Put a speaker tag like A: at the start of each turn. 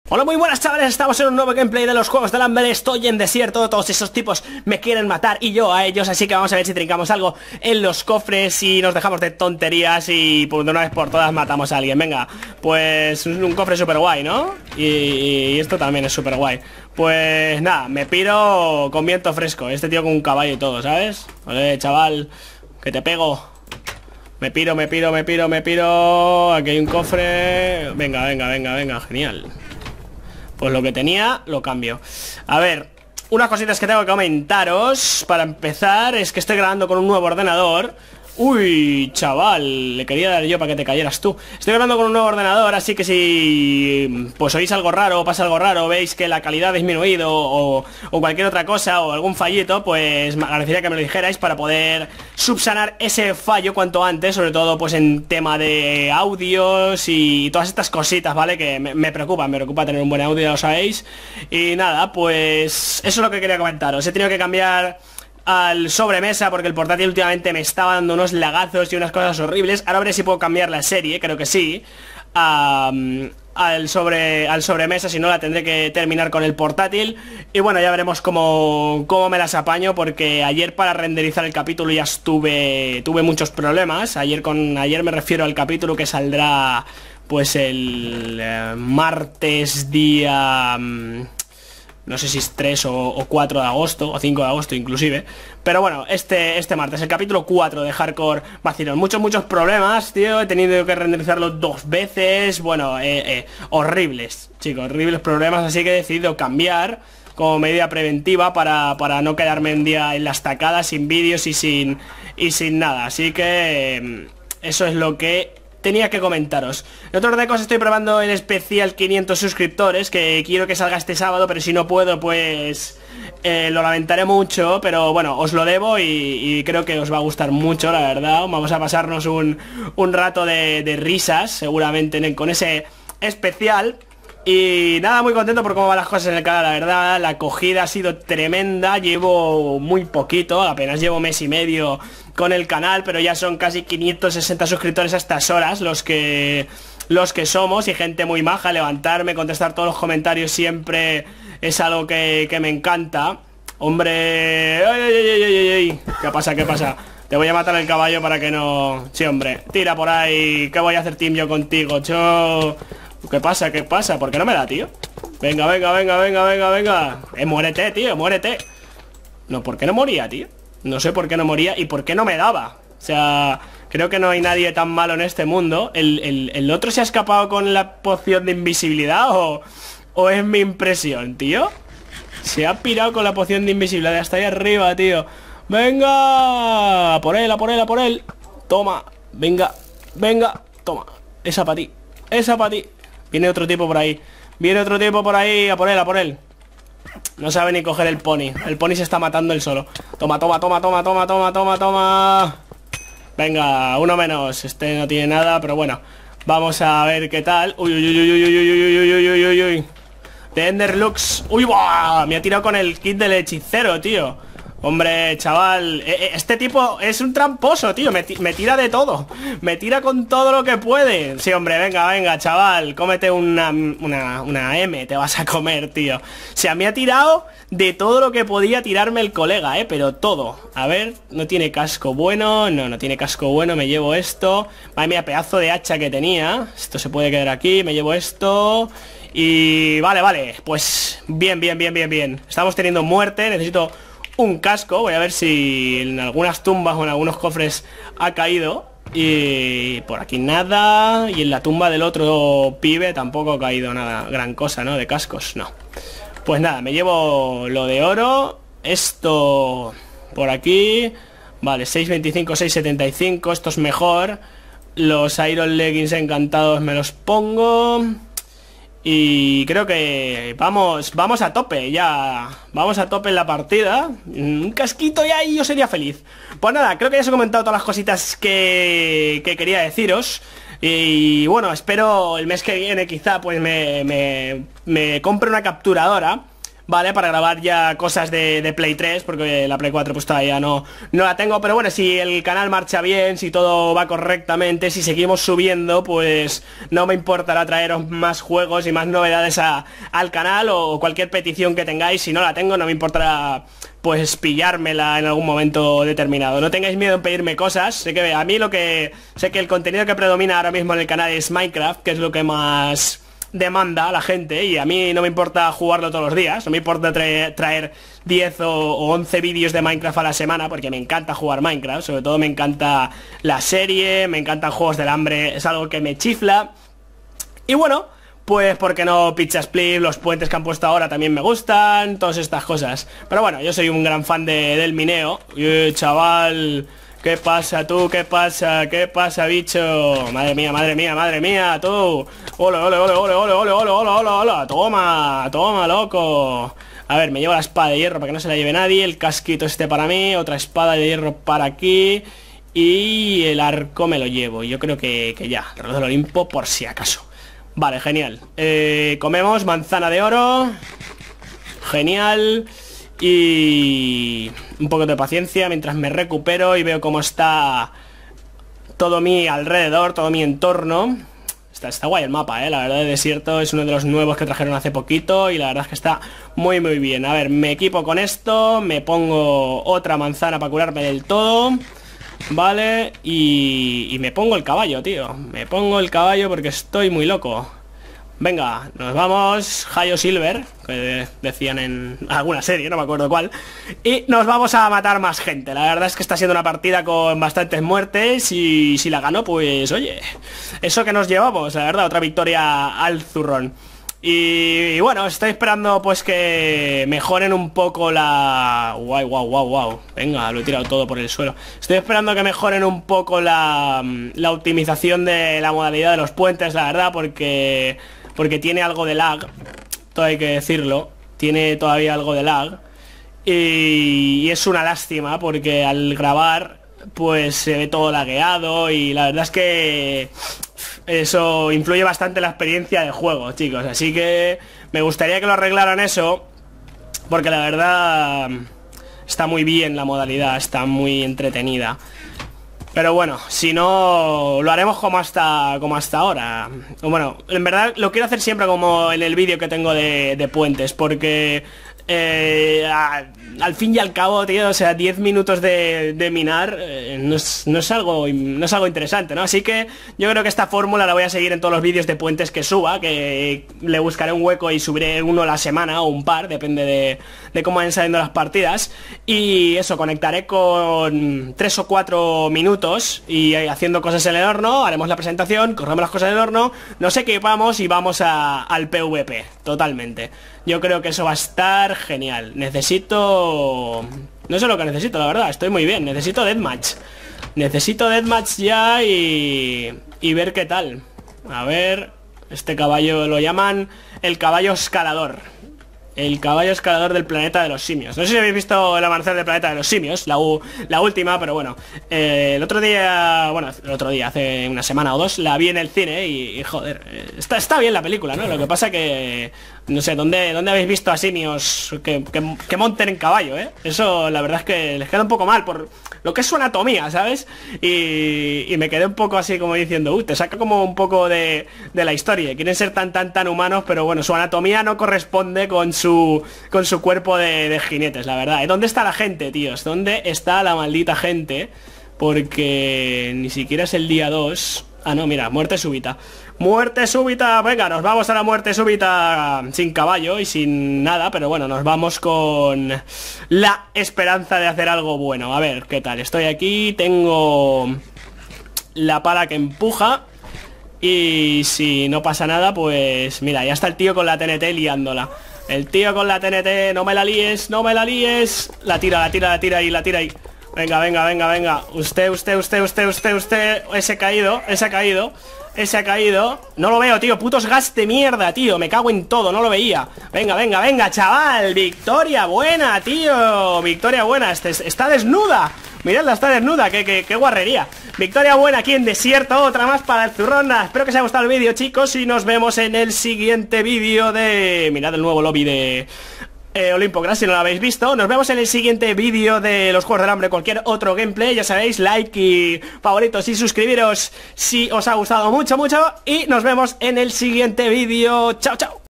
A: Hola, muy buenas chavales, estamos en un nuevo gameplay de los Juegos del Hambre. Estoy en desierto, todos esos tipos me quieren matar y yo a ellos, así que vamos a ver si trincamos algo en los cofres y nos dejamos de tonterías y por de una vez por todas matamos a alguien. Venga, pues un cofre super guay, ¿no? Y esto también es super guay. Pues nada, me piro con viento fresco, este tío con un caballo y todo, ¿sabes? Oye, chaval, que te pego. Me piro. Aquí hay un cofre. Venga, genial. Pues lo que tenía, lo cambio. A ver, unas cositas que tengo que comentaros. Para empezar, es que estoy grabando con un nuevo ordenador. Uy, chaval, le quería dar yo para que te cayeras tú. Estoy grabando con un nuevo ordenador, así que si pues oís algo raro o pasa algo raro, veis que la calidad ha disminuido o cualquier otra cosa o algún fallito, pues me agradecería que me lo dijerais para poder subsanar ese fallo cuanto antes, sobre todo pues en tema de audios y todas estas cositas, ¿vale? Que me preocupa tener un buen audio, ya lo sabéis. Y nada, pues eso es lo que quería comentaros. He tenido que cambiar al sobremesa porque el portátil últimamente me estaba dando unos lagazos y unas cosas horribles. Ahora veré si puedo cambiar la serie, creo que sí, al sobremesa, si no la tendré que terminar con el portátil. Y bueno, ya veremos cómo me las apaño, porque ayer para renderizar el capítulo ya tuve muchos problemas. Ayer me refiero al capítulo que saldrá pues el martes día... no sé si es 3 o 4 de agosto, o 5 de agosto inclusive. Pero bueno, este martes, el capítulo 4 de Hardcore Vacilón. Muchos problemas, tío. He tenido que renderizarlo 2 veces. Bueno, horribles, chicos, horribles problemas. Así que he decidido cambiar como medida preventiva para no quedarme un día en la estacada sin vídeos y sin nada. Así que eso es lo que tenía que comentaros. En otro orden de cosas, estoy probando el especial 500 suscriptores, que quiero que salga este sábado, pero si no puedo, pues lo lamentaré mucho, pero bueno, os lo debo y creo que os va a gustar mucho, la verdad. Vamos a pasarnos un rato de risas, seguramente, con ese especial. Y nada, muy contento por cómo van las cosas en el canal, la verdad. La acogida ha sido tremenda. Llevo muy poquito, apenas llevo mes y medio con el canal, pero ya son casi 560 suscriptores a estas horas los que somos, y gente muy maja. Levantarme, contestar todos los comentarios siempre es algo que me encanta. Hombre, ¡ay! ¿Qué pasa? Te voy a matar el caballo para que no... Sí, hombre, tira por ahí. ¿Qué voy a hacer team yo contigo, cho? ¿Qué pasa? ¿Por qué no me da, tío? Venga. Muérete, tío, muérete. No, ¿por qué no moría, tío? No sé por qué no moría y por qué no me daba. O sea, creo que no hay nadie tan malo en este mundo. ¿El otro se ha escapado con la poción de invisibilidad o es mi impresión, tío? Se ha pirado con la poción de invisibilidad hasta ahí arriba, tío. Venga, a por él. Toma, venga, toma. Esa para ti. Viene otro tipo por ahí, a por él. No sabe ni coger el pony. El pony se está matando él solo. Toma. Venga, uno menos. Este no tiene nada, pero bueno, vamos a ver qué tal. Uy. De Enderlux. Uy, ¡buah! Me ha tirado con el kit del hechicero, tío. Hombre, chaval, este tipo es un tramposo, tío. Me tira de todo. Me tira con todo lo que puede. Sí, hombre, venga, chaval. Cómete una M, te vas a comer, tío. O sea, me ha tirado de todo lo que podía tirarme el colega, pero todo. A ver, no tiene casco bueno. No tiene casco bueno, me llevo esto. Madre mía, pedazo de hacha que tenía. Esto se puede quedar aquí, me llevo esto. Y vale, pues bien. Estamos teniendo muerte, necesito un casco. Voy a ver si en algunas tumbas o en algunos cofres ha caído. Y por aquí nada. Y en la tumba del otro pibe tampoco ha caído nada, gran cosa, ¿no? De cascos, no. Pues nada, me llevo lo de oro. Esto por aquí. Vale, 6.25, 6.75. Esto es mejor. Los Iron Leggings encantados me los pongo. Y creo que vamos a tope ya. Vamos a tope en la partida. Un casquito ya y yo sería feliz. Pues nada, creo que ya os he comentado todas las cositas que quería deciros. Y bueno, espero el mes que viene quizá pues me compre una capturadora ¿vale? Para grabar ya cosas de Play 3, porque la Play 4 pues todavía no la tengo. Pero bueno, si el canal marcha bien, si todo va correctamente, si seguimos subiendo, pues no me importará traeros más juegos y más novedades al canal, o cualquier petición que tengáis. Si no la tengo, no me importará pues pillármela en algún momento determinado. No tengáis miedo en pedirme cosas. Sé que el contenido que predomina ahora mismo en el canal es Minecraft, que es lo que más demanda a la gente, y a mí no me importa jugarlo todos los días. No me importa traer 10 o 11 vídeos de Minecraft a la semana, porque me encanta jugar Minecraft. Sobre todo me encanta la serie, me encantan Juegos del Hambre, es algo que me chifla. Y bueno, pues porque no Pizza Split, los puentes que han puesto ahora también me gustan, todas estas cosas. Pero bueno, yo soy un gran fan del mineo. Chaval, ¿qué pasa tú? ¿Qué pasa? ¿Qué pasa, bicho? Madre mía, madre mía, madre mía, tú. Ole, ole, ole, ole, ole, ole, ole, ole, ole, ole. Toma, toma, loco. A ver, me llevo la espada de hierro para que no se la lleve nadie. El casquito este para mí, otra espada de hierro para aquí. Y el arco me lo llevo. Yo creo que ya, el reloj del Olimpo por si acaso. Vale, genial. Comemos manzana de oro. Genial. Y un poco de paciencia mientras me recupero y veo cómo está todo mi alrededor, todo mi entorno. Está guay el mapa, la verdad. El desierto es uno de los nuevos que trajeron hace poquito y la verdad es que está muy muy bien. A ver, me equipo con esto, me pongo otra manzana para curarme del todo. Vale, y me pongo el caballo, tío. Me pongo el caballo porque estoy muy loco. Venga, nos vamos. Hayo Silver, que decían en alguna serie, no me acuerdo cuál. Y nos vamos a matar más gente. La verdad es que está siendo una partida con bastantes muertes, y si la gano, pues oye, eso que nos llevamos, la verdad, otra victoria al zurrón. Y bueno, estoy esperando pues que mejoren un poco la... Wow. Venga, lo he tirado todo por el suelo. Estoy esperando que mejoren un poco la optimización de la modalidad de los puentes, la verdad, porque tiene algo de lag. Todo hay que decirlo. Tiene todavía algo de lag. Y es una lástima porque al grabar pues se ve todo lagueado, y la verdad es que eso influye bastante en la experiencia de juego, chicos. Así que me gustaría que lo arreglaran eso, porque la verdad está muy bien la modalidad, está muy entretenida. Pero bueno, si no, lo haremos como hasta ahora. Bueno, en verdad lo quiero hacer siempre como en el vídeo que tengo de puentes, porque al fin y al cabo, tío, o sea, 10 minutos de minar no es algo interesante, ¿no? Así que yo creo que esta fórmula la voy a seguir en todos los vídeos de puentes que suba, que le buscaré un hueco y subiré uno a la semana o un par, depende de cómo vayan saliendo las partidas. Y eso, conectaré con 3 o 4 minutos y haciendo cosas en el horno, haremos la presentación, corremos las cosas en el horno, nos equipamos y vamos al PvP, totalmente. Yo creo que eso va a estar genial. Necesito... no sé lo que necesito, la verdad. Estoy muy bien. Necesito deathmatch. Necesito deathmatch ya y ver qué tal. A ver... este caballo lo llaman el caballo escalador. El caballo escalador del planeta de los simios. No sé si habéis visto el amanecer del planeta de los simios, la última, pero bueno, el otro día, hace una semana o dos, la vi en el cine y joder, está bien la película, ¿no? Lo que pasa que, no sé, ¿dónde habéis visto a simios que monten en caballo, eh? Eso la verdad es que les queda un poco mal por lo que es su anatomía, ¿sabes? Y me quedé un poco así como diciendo, te saca como un poco de la historia. Quieren ser tan humanos, pero bueno, su anatomía no corresponde con su cuerpo de jinetes, la verdad. ¿Dónde está la gente, tíos? ¿Dónde está la maldita gente? Porque ni siquiera es el día 2. Ah, no, mira, muerte súbita. ¡Muerte súbita! Venga, nos vamos a la muerte súbita sin caballo y sin nada, pero bueno, nos vamos con la esperanza de hacer algo bueno. A ver, ¿qué tal? Estoy aquí, tengo la pala que empuja y si no pasa nada, pues mira, ya está el tío con la TNT liándola. El tío con la TNT, no me la líes, no me la líes. La tira ahí. Venga. Usted. Ese ha caído. No lo veo, tío. Putos gas de mierda, tío. Me cago en todo, no lo veía. Venga, chaval. Victoria buena, tío. Victoria buena. Está desnuda. Miradla, está desnuda. Qué guarrería. Victoria buena aquí en desierto. Otra más para el zurrón. Espero que os haya gustado el vídeo, chicos. Y nos vemos en el siguiente vídeo de... mirad el nuevo lobby de... Olimpo Crash si no lo habéis visto. Nos vemos en el siguiente vídeo de los Juegos del Hambre, cualquier otro gameplay. Ya sabéis, like y favoritos y suscribiros si os ha gustado mucho. Y nos vemos en el siguiente vídeo. Chao, chao.